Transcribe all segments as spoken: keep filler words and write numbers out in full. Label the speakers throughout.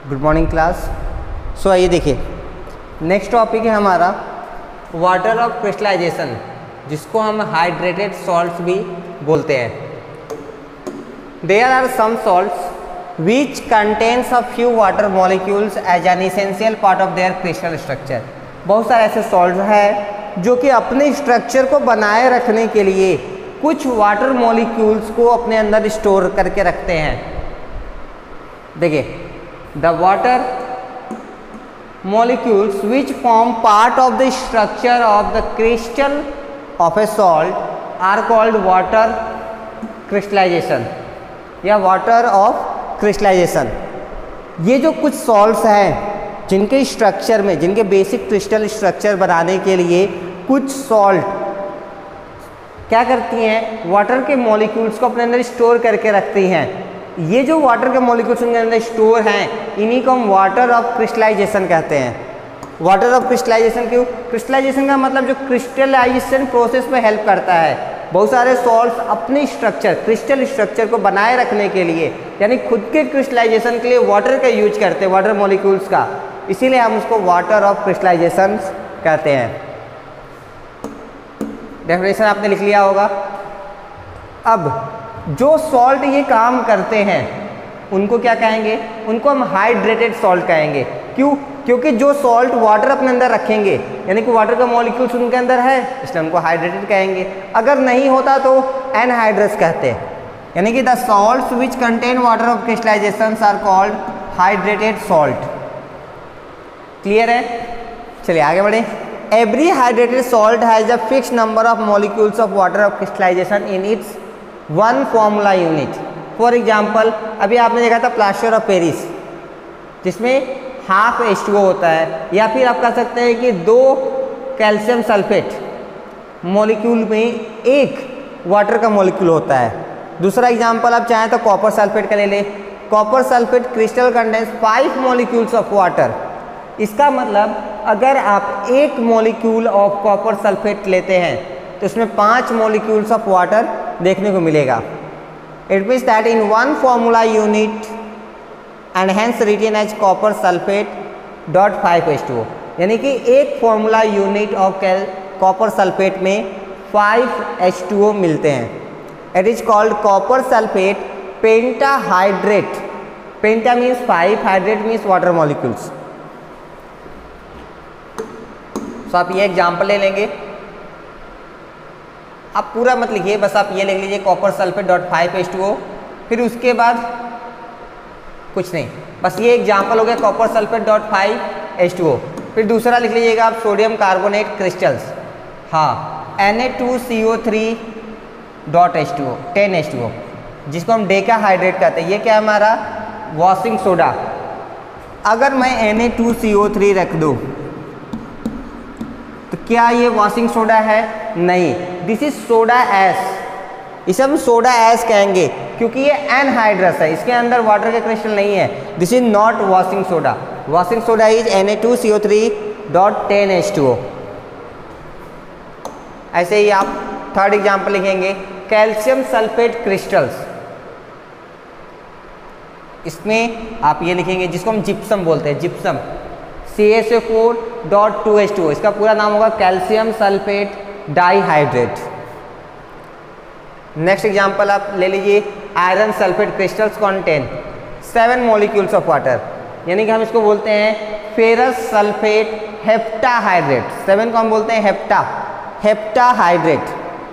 Speaker 1: Good morning class. सो आइए देखिए, next topic है हमारा वाटर ऑफ क्रिस्टलाइजेशन, जिसको हम हाइड्रेटेड सॉल्ट्स भी बोलते हैं। There are some salts which contains a few water molecules as an essential part of their crystal structure. बहुत सारे ऐसे सॉल्ट्स हैं जो कि अपने स्ट्रक्चर को बनाए रखने के लिए कुछ वाटर मॉलिक्यूल्स को अपने अंदर स्टोर करके रखते हैं। देखिए, the water molecules which form part of the structure of the crystal of a salt are called water crystallization या water of crystallization। ये जो कुछ salts हैं जिनके स्ट्रक्चर में, जिनके बेसिक क्रिस्टल स्ट्रक्चर बनाने के लिए कुछ सॉल्ट क्या करती हैं, वाटर के मॉलिक्यूल्स को अपने अंदर स्टोर करके रखती हैं। ये जो वाटर के मॉलिक्यूल्स उनके अंदर स्टोर हैं, इन्हीं को हम वाटर ऑफ क्रिस्टलाइजेशन कहते हैं। वाटर ऑफ क्रिस्टलाइजेशन क्यों? क्रिस्टलाइजेशन का मतलब जो क्रिस्टलाइजेशन प्रोसेस में हेल्प करता है। बहुत सारे सॉल्ट्स अपने स्ट्रक्चर, क्रिस्टल स्ट्रक्चर को बनाए रखने के लिए, यानी खुद के क्रिस्टलाइजेशन के लिए वाटर का यूज करते हैं, वाटर मॉलिक्यूल्स का, इसीलिए हम उसको वाटर ऑफ क्रिस्टलाइजेशन कहते हैं। डेफिनेशन आपने लिख लिया होगा। अब जो सॉल्ट ये काम करते हैं उनको क्या कहेंगे? उनको हम हाइड्रेटेड सॉल्ट कहेंगे। क्यों? क्योंकि जो सॉल्ट वाटर अपने अंदर रखेंगे, यानी कि वाटर का मॉलिक्यूल्स उनके अंदर है, इसलिए उनको हाइड्रेटेड कहेंगे। अगर नहीं होता तो एनहाइड्रस कहते हैं, यानी कि the salts which contain water of crystallisation are called hydrated salt. Clear है? चलिए आगे बढ़े। Every hydrated salt has a fix number of molecules of water of crystallisation in its one formula unit. For example, अभी आपने देखा था plaster of Paris, जिसमें half H two O होता है, या फिर आप कह सकते हैं कि दो कैल्शियम सल्फेट मॉलिक्यूल में एक वाटर का मॉलिक्यूल होता है। दूसरा एग्जाम्पल आप चाहें तो कॉपर सल्फेट का ले लें। Copper sulphate crystal contains five molecules of water. इसका मतलब अगर आप एक मॉलिक्यूल ऑफ कॉपर सल्फेट लेते हैं तो उसमें पांच मॉलिक्यूल्स ऑफ वाटर देखने को मिलेगा। It means that in one formula unit and hence written as copper sulphate dot five H two O, यानी कि एक formula unit of copper sulphate में फाइव एच टू ओ मिलते हैं। It is called copper sulphate pentahydrate. Penta means five, hydrate means water molecules. तो आप ये example ले लेंगे, आप पूरा मत लिखिए, बस आप ये लिख लीजिए copper sulphate dot five H two O, फिर उसके बाद कुछ नहीं, बस ये एग्जाम्पल हो गया copper sulphate dot five H two O. फिर दूसरा लिख लीजिएगा आप सोडियम कार्बोनेट क्रिस्टल्स, हाँ, N A two C O three dot H two O, ten H two O, जिसको हम डेका हाइड्रेट कहते हैं। ये क्या है हमारा? Washing soda. अगर मैं N A two C O three रख दूँ तो क्या ये वॉशिंग सोडा है? नहीं, दिस इज सोडा एस। इसे हम सोडा एस कहेंगे क्योंकि ये एनहाइड्रस है, इसके अंदर वाटर के क्रिस्टल नहीं है। This is not washing soda. Washing soda is N A two C O three dot ten H two O. ऐसे ही आप थर्ड एग्जाम्पल लिखेंगे कैल्शियम सल्फेट क्रिस्टल्स। इसमें आप ये लिखेंगे जिसको हम जिप्सम बोलते हैं, gypsum, C S O four dot two H two O. इसका पूरा नाम होगा calcium sulphate dihydrate. Next example आप ले लीजिए iron sulphate crystals contain seven molecules of water, यानी कि हम इसको बोलते हैं फेरस सल्फेट हेप्टाहाइड्रेट। सेवन को हम बोलते हैं हेप्टा हेप्टाहाइड्रेट।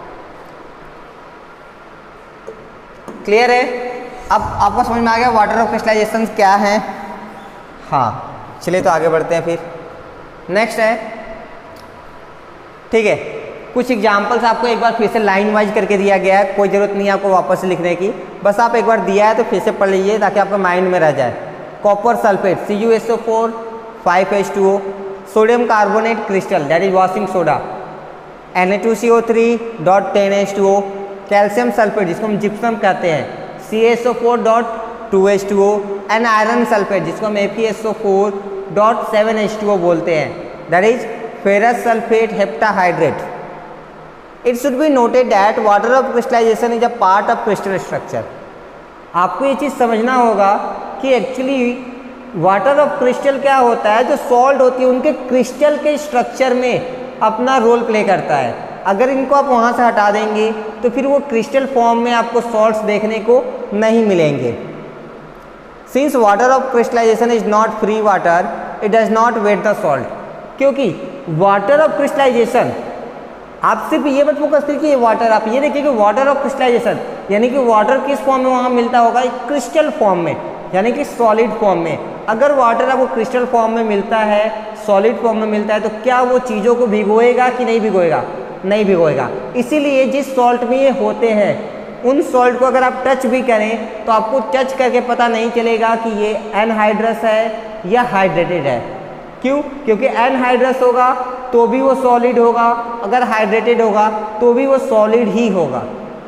Speaker 1: क्लियर है? अब आपको समझ में आ गया वाटर ऑफ क्रिस्टलाइजेशन क्या है? हाँ, चलिए तो आगे बढ़ते हैं। फिर नेक्स्ट है, ठीक है, कुछ एग्जाम्पल्स आपको एक बार फिर से लाइन वाइज करके दिया गया है, कोई ज़रूरत नहीं है आपको वापस से लिखने की, बस आप एक बार दिया है तो फिर से पढ़ लीजिए ताकि आपके माइंड में रह जाए। Copper sulphate C U S O four five H two O, sodium carbonate crystal that is washing soda N A two C O three dot ten H two O, calcium sulphate जिसको हम gypsum कहते हैं C S O four dot two H two O, and iron sulphate जिसको हम A P S O four dot seven H two O बोलते हैं, that is ferrous sulphate heptahydrate. It should be noted that water of crystallization is a part of crystal structure। आपको ये चीज़ समझना होगा कि actually water of crystal क्या होता है, जो सॉल्ट होती है उनके क्रिस्टल के स्ट्रक्चर में अपना रोल प्ले करता है। अगर इनको आप वहाँ से हटा देंगे तो फिर वो क्रिस्टल फॉर्म में आपको सॉल्ट्स देखने को नहीं मिलेंगे। Since water of crystallisation is not free water, it does not wet the salt. क्योंकि वाटर ऑफ क्रिस्टलाइजेशन, आप सिर्फ ये मत फोकस करिए कि वाटर, आप ये देखिए कि वाटर ऑफ क्रिस्टलाइजेशन यानी कि वाटर किस फॉर्म में वहाँ मिलता होगा, एक क्रिस्टल फॉर्म में, यानी कि सॉलिड फॉर्म में। अगर वाटर आपको क्रिस्टल फॉर्म में मिलता है, सॉलिड फॉर्म में मिलता है, तो क्या वो चीज़ों को भिगोएगा कि नहीं भिगोएगा? नहीं भिगोएगा। इसीलिए जिस सॉल्ट में ये होते हैं उन सॉल्ट को अगर आप टच भी करें तो आपको टच करके पता नहीं चलेगा कि ये एनहाइड्रस है या हाइड्रेटेड है। क्यों? क्योंकि एनहाइड्रस होगा तो भी वो सॉलिड होगा, अगर हाइड्रेटेड होगा तो भी वो सॉलिड ही होगा।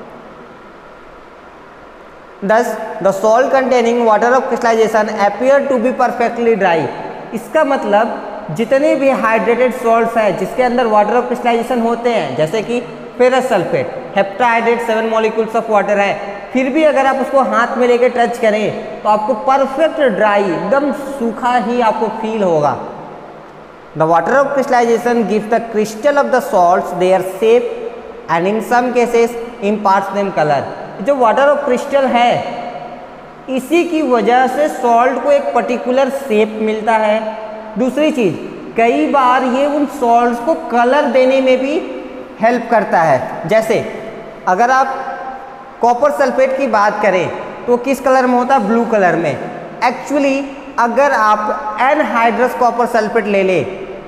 Speaker 1: Thus, the salt containing water of crystallization appear to be perfectly dry। इसका मतलब जितने भी हाइड्रेटेड सॉल्ट्स हैं जिसके अंदर वाटर ऑफ क्रिस्टलाइजेशन होते हैं, जैसे कि ferrous sulphate, heptahydrate seven molecules of water है, फिर भी अगर आप उसको हाथ में लेके टच करें तो आपको परफेक्ट ड्राई, एकदम सूखा ही आपको फील होगा। The water of crystallisation gives the crystal of the salts their shape and in some cases imparts them colour. जो वाटर ऑफ क्रिस्टल है इसी की वजह से सॉल्ट को एक पर्टिकुलर शेप मिलता है। दूसरी चीज़, कई बार ये उन सॉल्ट्स को कलर देने में भी हेल्प करता है। जैसे अगर आप कॉपर सल्फेट की बात करें तो किस कलर में होता है? ब्लू कलर में। एक्चुअली अगर आप एनहाइड्रस कॉपर सल्फेट ले ले,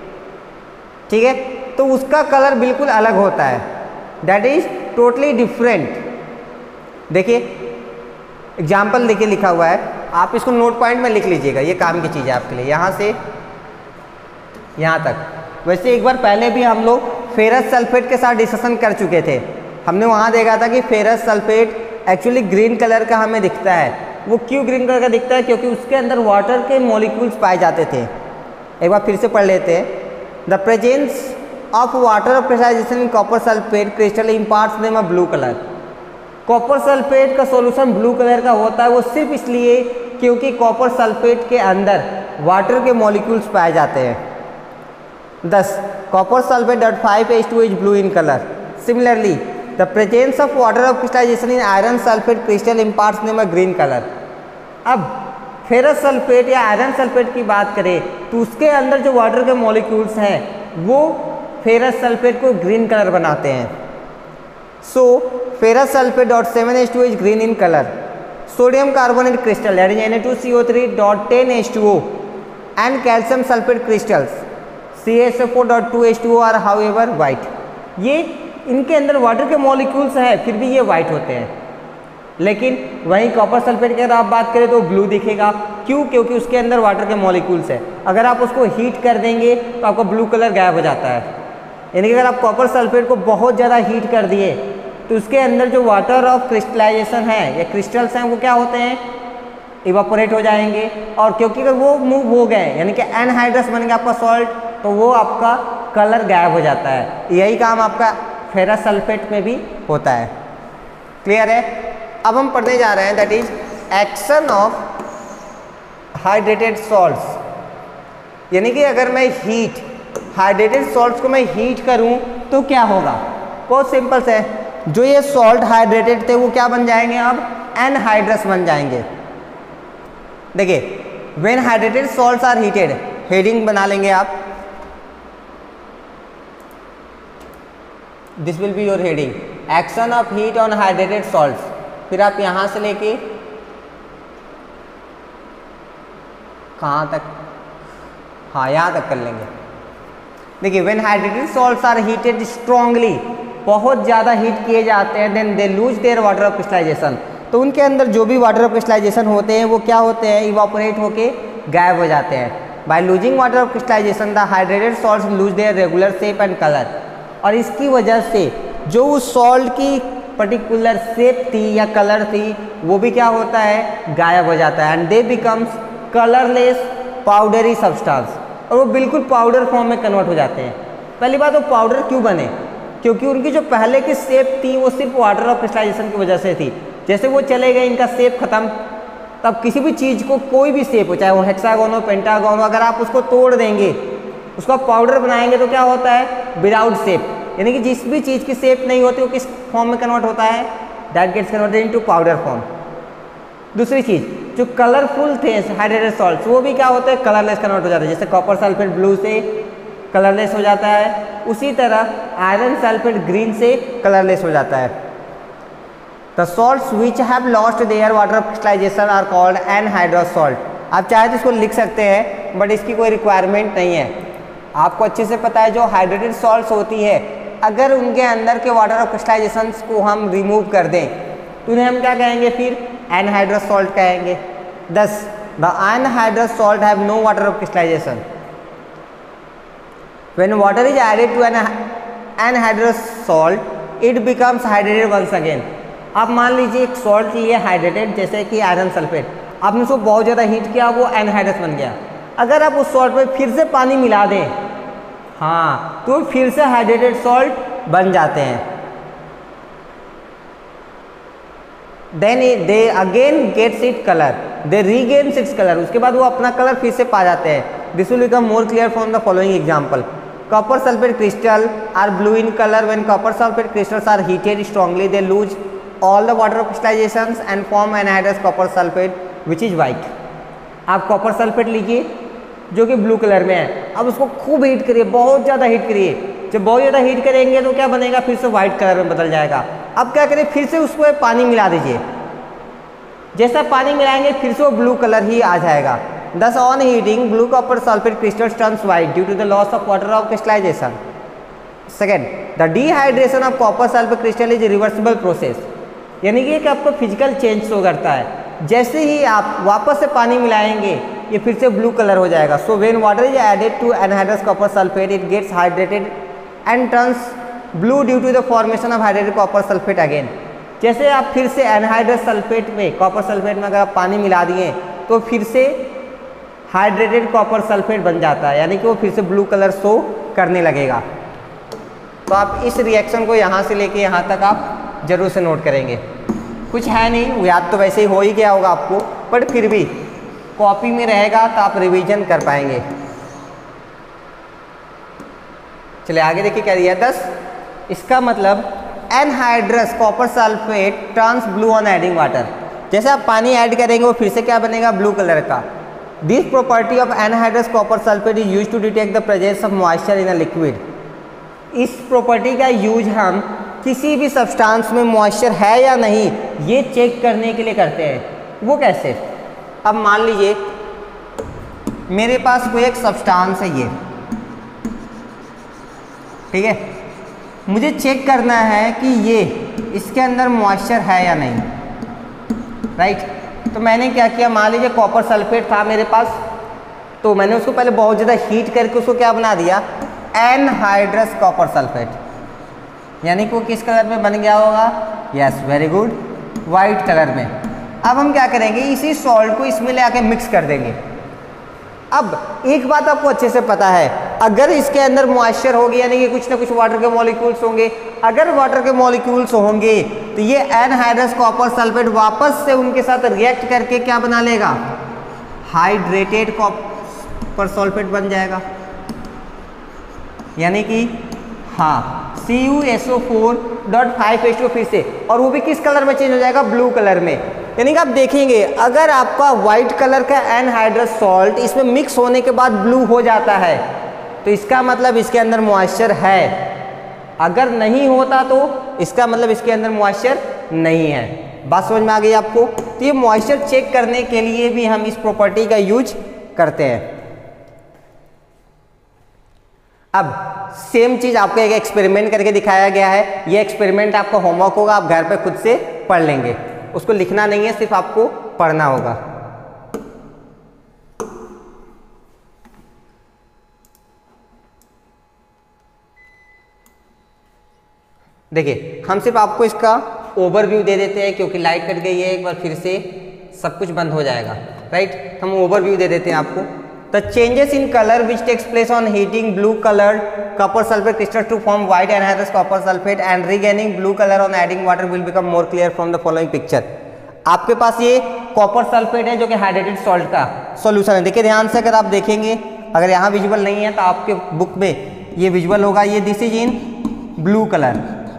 Speaker 1: ठीक है, तो उसका कलर बिल्कुल अलग होता है, दैट इज टोटली डिफरेंट। देखिए एग्जाम्पल देखिए लिखा हुआ है, आप इसको नोट पॉइंट में लिख लीजिएगा, ये काम की चीज़ है आपके लिए, यहाँ से यहाँ तक। वैसे एक बार पहले भी हम लोग फेरस सल्फेट के साथ डिस्कशन कर चुके थे। हमने वहाँ देखा था कि ferrous sulphate actually green colour का हमें दिखता है। वो क्यों ग्रीन कलर का दिखता है? क्योंकि उसके अंदर वाटर के मॉलिक्यूल्स पाए जाते थे। एक बार फिर से पढ़ लेते हैं। The presence of water of crystallisation in copper sulphate crystal imparts them a blue colour. Copper sulphate का सॉल्यूशन ब्लू कलर का होता है, वो सिर्फ इसलिए क्योंकि कॉपर सल्फेट के अंदर वाटर के मॉलिक्यूल्स पाए जाते हैं। Thus, copper sulfate dot five H two is blue in color. Similarly, the presence of water of crystallization in iron sulfate crystal imparts them a green color. अब ferrous sulphate या iron sulphate की बात करें तो उसके अंदर जो water के मॉलिक्यूल्स हैं वो फेरस सल्फेट को ग्रीन कलर बनाते हैं। So ferrous sulphate dot seven H two is green in colour. Sodium carbonate crystal that is N A two C O three dot ten H two O and calcium sulphate crystals C S O four dot two H two O are however white. ये इनके अंदर water के molecules हैं फिर भी ये white होते हैं। लेकिन वहीं कॉपर सल्फेट की अगर आप बात करें तो ब्लू दिखेगा। क्यों? क्योंकि उसके अंदर वाटर के मॉलिक्यूल्स है। अगर आप उसको हीट कर देंगे तो आपका ब्लू कलर गायब हो जाता है। यानी कि अगर आप कॉपर सल्फेट को बहुत ज़्यादा हीट कर दिए तो उसके अंदर जो वाटर ऑफ क्रिस्टलाइजेशन है या क्रिस्टल्स हैं वो क्या होते हैं? इवापोरेट हो जाएंगे। और क्योंकि अगर वो मूव हो गए यानी कि एनहाइड्रस बन गया आपका सॉल्ट तो वो आपका कलर गायब हो जाता है। यही काम आपका फेरस सल्फेट में भी होता है। क्लियर है? अब हम पढ़ने जा रहे हैं that is action of hydrated salts. यानी कि अगर मैं हीट हाइड्रेटेड सॉल्ट्स को मैं हीट करूं तो क्या होगा? बहुत सिंपल से, जो ये सॉल्ट हाइड्रेटेड थे वो क्या बन जाएंगे? अब एनहाइड्रस बन जाएंगे। देखिए when hydrated salts are heated, heading बना लेंगे आप, this will be your heading, action of heat on hydrated salts. फिर आप यहाँ से लेके कहाँ तक? हाँ यहाँ तक कर लेंगे। देखिए when hydrated salts are heated strongly, बहुत ज़्यादा हीट किए जाते हैं, then they lose their water of crystallisation. तो उनके अंदर जो भी वाटर ऑफ क्रिस्टलाइजेशन होते हैं वो क्या होते हैं? इवापोरेट होके गायब हो जाते हैं। By losing water of crystallisation the hydrated salts lose their regular shape and colour. और इसकी वजह से जो उस सॉल्ट की पर्टिकुलर शेप थी या कलर थी वो भी क्या होता है? गायब हो जाता है। And they becomes colourless powdery substance, और वो बिल्कुल पाउडर फॉर्म में कन्वर्ट हो जाते हैं। पहली बात, वो पाउडर क्यों बने? क्योंकि उनकी जो पहले की शेप थी वो सिर्फ वाटर ऑफ क्रिस्टलाइजेशन की वजह से थी। जैसे वो चले गए इनका शेप खत्म, तब किसी भी चीज़ को कोई भी शेप हो, चाहे वो हेक्सागोन हो, पेंटागोन हो, अगर आप उसको तोड़ देंगे, उसका पाउडर बनाएंगे तो क्या होता है, विदाउट शेप, यानी कि जिस भी चीज़ की शेप नहीं होती वो किस फॉर्म में कन्वर्ट होता है, that gets converted into powder form. दूसरी चीज़, जो कलरफुल थे हाइड्रेटेड सॉल्ट्स वो भी क्या होते हैं, कलरलेस कन्वर्ट हो जाते हैं, जैसे कॉपर सल्फेट ब्लू से कलरलेस हो जाता है, उसी तरह आयरन सल्फेट ग्रीन से कलरलेस हो जाता है। The salts which have lost their water crystallisation are called anhydrous salt. आप चाहे तो इसको लिख सकते हैं, बट इसकी कोई रिक्वायरमेंट नहीं है। आपको अच्छे से पता है जो हाइड्रेटेड सॉल्ट्स होती है, अगर उनके अंदर के वाटर ऑफ क्रिस्टलाइजेशन को हम रिमूव कर दें तो उन्हें हम क्या कहेंगे, फिर एनहाइड्रस सॉल्ट कहेंगे। Thus the anhydrous salt have no water of crystallisation. When water is added to an anhydrous salt, it becomes hydrated once again. आप मान लीजिए एक सॉल्ट लिए हाइड्रेटेड, जैसे कि आयरन सल्फेट, आपने उसको बहुत ज़्यादा हीट किया, वो एनहाइड्रस बन गया। अगर आप उस सॉल्ट में फिर से पानी मिला दें, हाँ, तो फिर से हाइड्रेटेड सॉल्ट बन जाते हैं। Then they again gets it colour, they regains its colour, उसके बाद वो अपना कलर फिर से पा जाते हैं। This will become more clear from the following example. Copper sulfate crystal are blue in color. When copper sulfate crystals are heated strongly, they lose all the water crystallizations and form anhydrous copper sulfate, which is white. आप copper sulphate लीजिए जो कि blue colour में है, अब उसको खूब heat करिए, बहुत ज़्यादा हीट करिए। जब बहुत ज़्यादा हीट करेंगे तो क्या बनेगा, फिर से व्हाइट कलर में बदल जाएगा। अब क्या करें, फिर से उसको पानी मिला दीजिए, जैसा पानी मिलाएंगे फिर से वो ब्लू कलर ही आ जाएगा। Thus on heating, blue copper sulfate crystals turns white due to the loss of water of crystallization. Second, the dehydration of copper sulfate crystal is a reversible process. यानी कि एक आपको फिजिकल चेंज शो करता है, जैसे ही आप वापस से पानी मिलाएंगे ये फिर से ब्लू कलर हो जाएगा। So when water is added to anhydrous copper sulfate, it gets hydrated and turns blue due to the formation of hydrated copper sulfate again. जैसे आप फिर से एनहाइड्रस सल्फेट में, कॉपर सल्फेट में अगर आप पानी मिला दिए तो फिर से हाइड्रेटेड कॉपर सल्फेट बन जाता है, यानी कि वो फिर से ब्लू कलर शो करने लगेगा। तो आप इस रिएक्शन को यहाँ से लेके यहाँ तक आप जरूर से नोट करेंगे। कुछ है नहीं, याद तो वैसे ही हो ही गया होगा आपको, बट फिर भी कॉपी में रहेगा तो आप रिवीजन कर पाएंगे। चलिए आगे देखिए क्या दिया। दस, इसका मतलब anhydrous copper sulphate turns blue on adding water. जैसे आप पानी ऐड करेंगे वो फिर से क्या बनेगा, ब्लू कलर का। This property of anhydrous copper sulfate is used to detect the presence of moisture in a liquid. इस प्रॉपर्टी का यूज हम किसी भी सब्सटेंस में मॉइस्चर है या नहीं ये चेक करने के लिए करते हैं। वो कैसे, अब मान लीजिए मेरे पास कोई एक सब्सटेंस है ये, ठीक है, मुझे चेक करना है कि ये इसके अंदर मॉइस्चर है या नहीं, राइट। तो मैंने क्या किया, मान लीजिए कॉपर सल्फेट था मेरे पास, तो मैंने उसको पहले बहुत ज़्यादा हीट करके उसको क्या बना दिया, एनहाइड्रस कॉपर सल्फेट, यानी कि वो किस कलर में बन गया होगा, yes very good, white colour में। अब हम क्या करेंगे, इसी सॉल्ट को इसमें ले आके मिक्स कर देंगे। अब एक बात आपको अच्छे से पता है, अगर इसके अंदर मॉइस्चर होगी यानी कि कुछ ना कुछ वाटर के मॉलिक्यूल्स होंगे, अगर वाटर के मॉलिक्यूल्स होंगे तो ये एनहाइड्रस कॉपर सल्फेट वापस से उनके साथ रिएक्ट करके क्या बना लेगा, हाइड्रेटेड कॉपर सल्फेट बन जाएगा। यानी कि हाँ C U S O four dot five H two फिर से, और वो भी किस कलर में चेंज हो जाएगा, ब्लू कलर में। यानी कि आप देखेंगे अगर आपका व्हाइट कलर का एनहाइड्रस सॉल्ट इसमें मिक्स होने के बाद ब्लू हो जाता है तो इसका मतलब इसके अंदर मॉइस्चर है, अगर नहीं होता तो इसका मतलब इसके अंदर मॉइस्चर नहीं है। बात समझ में आ गई आपको। तो ये मॉइस्चर चेक करने के लिए भी हम इस प्रॉपर्टी का यूज करते हैं। अब सेम चीज आपको एक एक्सपेरिमेंट करके दिखाया गया है, ये एक्सपेरिमेंट आपका होमवर्क होगा, आप घर पे खुद से पढ़ लेंगे, उसको लिखना नहीं है, सिर्फ आपको पढ़ना होगा। देखिए हम सिर्फ आपको इसका ओवरव्यू दे देते हैं क्योंकि लाइट कट गई है, एक बार फिर से सब कुछ बंद हो जाएगा, राइट। हम ओवरव्यू दे देते हैं आपको। The changes in color which takes place on heating blue colored copper sulfate crystals to form white anhydrous copper sulfate and regaining blue color on adding water will become more clear from the following picture. आपके पास ये copper sulphate है जो कि hydrated salt का solution है। देखिए ध्यान से, अगर आप देखेंगे, अगर यहाँ विजुअल नहीं है तो आपके बुक में ये विजुअल होगा, ये this is in blue colour,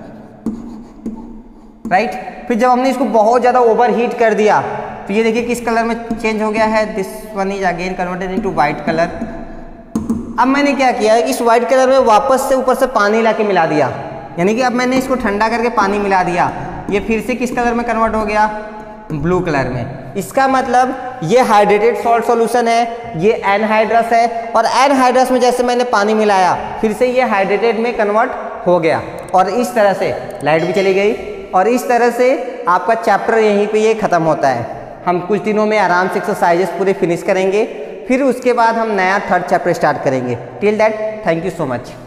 Speaker 1: right. फिर जब हमने इसको बहुत ज़्यादा ओवर हीट कर दिया तो ये देखिए किस कलर में चेंज हो गया है, this one is again converted into white colour. अब मैंने क्या किया, इस वाइट कलर में वापस से ऊपर से पानी ला के मिला दिया, यानी कि अब मैंने इसको ठंडा करके पानी मिला दिया, ये फिर से किस कलर में कन्वर्ट हो गया, ब्लू कलर में। इसका मतलब ये हाइड्रेटेड सॉल्ट सॉल्यूशन है, ये एनहाइड्रस है, और एनहाइड्रस में जैसे मैंने पानी मिलाया फिर से ये हाइड्रेटेड में कन्वर्ट हो गया, और इस तरह से लाइट भी चली गई, और इस तरह से आपका चैप्टर यहीं पे ये खत्म होता है। हम कुछ दिनों में आराम से एक्सरसाइजेस पूरे फिनिश करेंगे, फिर उसके बाद हम नया थर्ड चैप्टर स्टार्ट करेंगे। Till that, thank you so much.